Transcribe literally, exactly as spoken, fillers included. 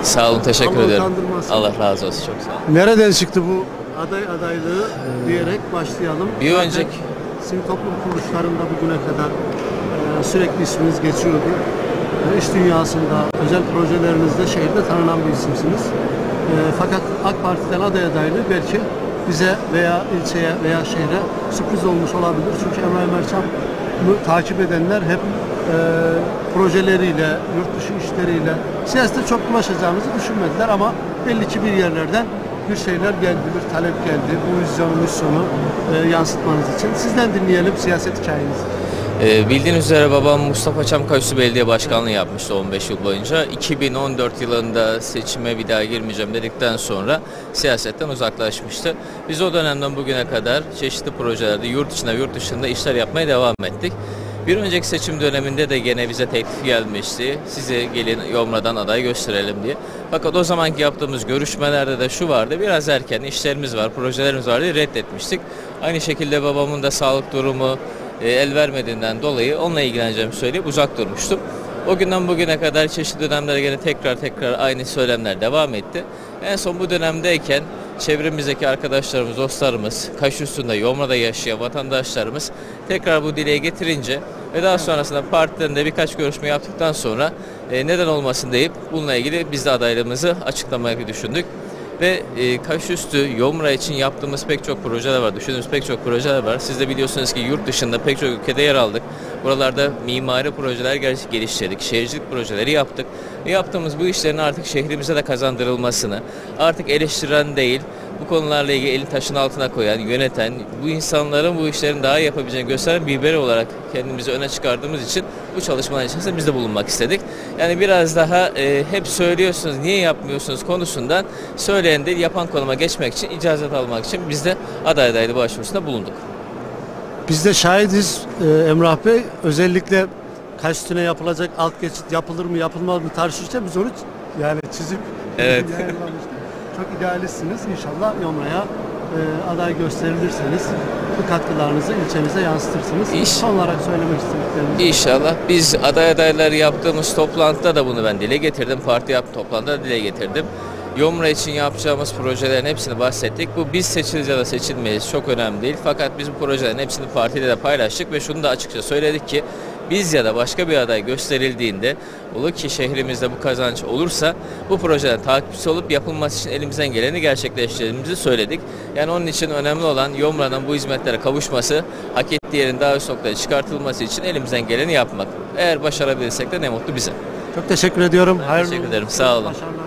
Sağ olun, teşekkür Allah ederim. utandırmasın. Allah razı olsun, çok sağ olun. Nereden çıktı bu aday adaylığı diyerek başlayalım. Bir Zaten önceki sivil toplum kuruluşlarında bugüne kadar e, sürekli isminiz geçiyordu. E, iş dünyasında, özel projelerinizde şehirde tanınan bir isimsiniz. E, fakat AK Parti'den aday adaylığı belki bize veya ilçeye veya şehre sürpriz olmuş olabilir. Çünkü Emre Merçam'ı takip edenler hep e, projeleriyle, yurt dışı işleriyle siyasete çok bulaşacağımızı düşünmediler ama belli ki bir yerlerden bir şeyler geldi, bir talep geldi. Bu vizyonu, misyonu e, yansıtmanız için. Sizden dinleyelim siyaset hikayenizi. Ee, bildiğiniz üzere babam Mustafa Çamkaüstü Belediye Başkanlığı yapmıştı on beş yıl boyunca. iki bin on dört yılında seçime bir daha girmeyeceğim dedikten sonra siyasetten uzaklaşmıştı. Biz o dönemden bugüne kadar çeşitli projelerde yurt içinde yurt dışında işler yapmaya devam ettik. Bir önceki seçim döneminde de gene bize teklif gelmişti. Size gelin Yomra'dan aday gösterelim diye. Fakat o zamanki yaptığımız görüşmelerde de şu vardı. Biraz erken işlerimiz var, projelerimiz var diye reddetmiştik. Aynı şekilde babamın da sağlık durumu e, el vermediğinden dolayı onunla ilgileneceğimi söyleyip uzak durmuştum. O günden bugüne kadar çeşitli dönemlerde gene tekrar tekrar aynı söylemler devam etti. En son bu dönemdeyken çevremizdeki arkadaşlarımız, dostlarımız, Kaşüstü'nde, Yomra'da yaşayan vatandaşlarımız tekrar bu dile getirince ve daha sonrasında partiden de birkaç görüşme yaptıktan sonra e, neden olmasın deyip bununla ilgili biz de adaylığımızı açıklamayı düşündük. Ve e, Kaşüstü, Yomra için yaptığımız pek çok projeler var, düşündüğümüz pek çok projeler var. Siz de biliyorsunuz ki yurt dışında pek çok ülkede yer aldık. Buralarda mimari projeler geliştirdik, şehircilik projeleri yaptık. Ve yaptığımız bu işlerin artık şehrimize de kazandırılmasını, artık eleştiren değil, bu konularla ilgili elini taşın altına koyan, yöneten, bu insanların bu işlerin daha iyi yapabileceğini gösteren bir birey olarak kendimizi öne çıkardığımız için bu çalışmalar içerisinde biz de bulunmak istedik. Yani biraz daha e, hep söylüyorsunuz, niye yapmıyorsunuz konusundan söyleyen değil, yapan konuma geçmek için, icazet almak için biz de aday adaylığı başvurusunda bulunduk. Biz de şahidiz e, Emrah Bey. Özellikle Kaşüstü'ne yapılacak alt geçit yapılır mı yapılmaz mı tartışırken biz onu yani çizip Evet. yayınlamıştık. Çok idealistsiniz. İnşallah Yomra'ya e, aday gösterilirseniz bu katkılarınızı ilçemize yansıtırsınız. İş. Son olarak söylemek istedikleriniz. İnşallah. Biz aday adayları yaptığımız toplantıda da bunu ben dile getirdim. Parti yap toplantıda da dile getirdim. Yomra için yapacağımız projelerin hepsini bahsettik. Bu biz seçiliriz ya da seçilmeyiz çok önemli değil. Fakat biz bu projelerin hepsini partiyle de paylaştık ve şunu da açıkça söyledik ki biz ya da başka bir aday gösterildiğinde olur ki şehrimizde bu kazanç olursa bu projelerin takipçisi olup yapılması için elimizden geleni gerçekleştirdiğimizi söyledik. Yani onun için önemli olan Yomra'nın bu hizmetlere kavuşması, hak ettiği yerin daha üst noktaya çıkartılması için elimizden geleni yapmak. Eğer başarabilirsek de ne mutlu bize. Çok teşekkür ediyorum. Ben teşekkür ederim. Sağ olun. Başarılar.